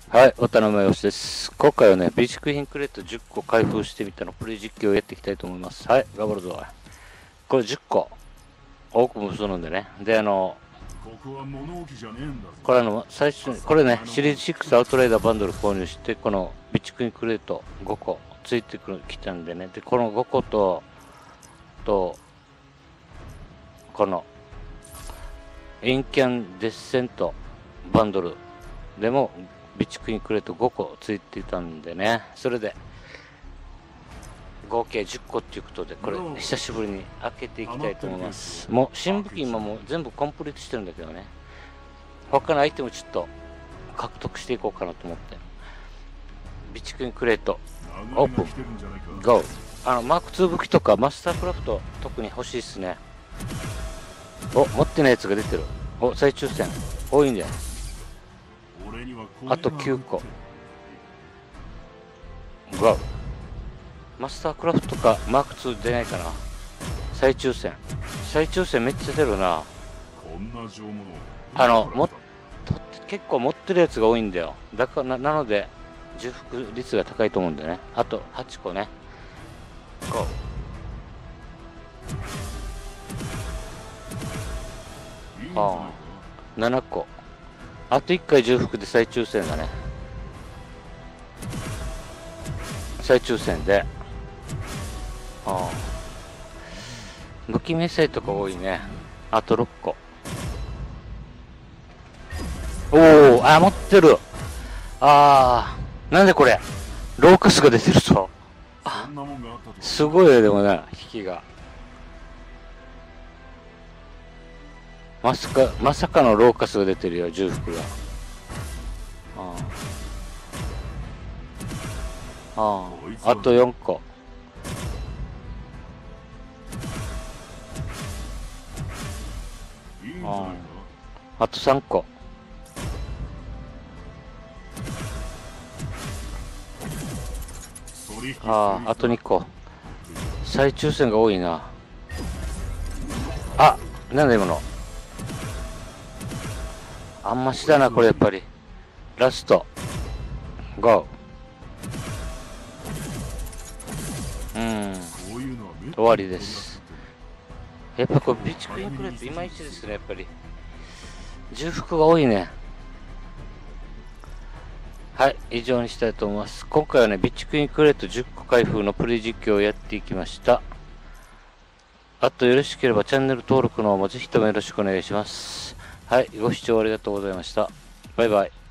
はい、渡辺義です。今回はね、備蓄品クレート10個開封してみたのプレイ実況をやっていきたいと思います。はい、頑張るぞ。これ10個。多くもするんでね。で、これ最初に、これね、シリーズ6アウトライダーバンドル購入して、この備蓄品クレート5個ついてきたんでね。で、この5個と、この、インキャンデッセントバンドルでも、備蓄品クレート5個ついていたんでね。それで、合計10個っていうことで、これ久しぶりに開けていきたいと思います。もう新武器今もう全部コンプリートしてるんだけどね。他のアイテムちょっと獲得していこうかなと思って。備蓄品クレートオープンゴー。マーク2武器とかマスタークラフト特に欲しいっすね。お、持ってないやつが出てる。お、再抽選多いんだよ。あと9個ゴー。マスタークラフトとかマーク2出ないかな。再抽選めっちゃ出るな。結構持ってるやつが多いんだよ。だからなので重複率が高いと思うんだよね。あと8個ね。5。ああ、7個。あと1回重複で再抽選だね。再抽選で。ああ、武器明細とか多いね。あと6個。おお、持ってる。なんでこれローカスが出てるぞ。すごいよ。でもね、引きがまさかのローカスが出てるよ。重複が。あと4個。あと3個。あと2個。再抽選が多いな。なんだ今の。あんましだな、これやっぱり。ラスト。ゴー。終わりです。やっぱこれ備蓄インクレートいまいちですね、やっぱり。重複が多いね。はい、以上にしたいと思います。今回はね、備蓄インクレート10個開封のプレイ実況をやっていきました。あとよろしければチャンネル登録の方もぜひともよろしくお願いします。はい、ご視聴ありがとうございました。バイバイ。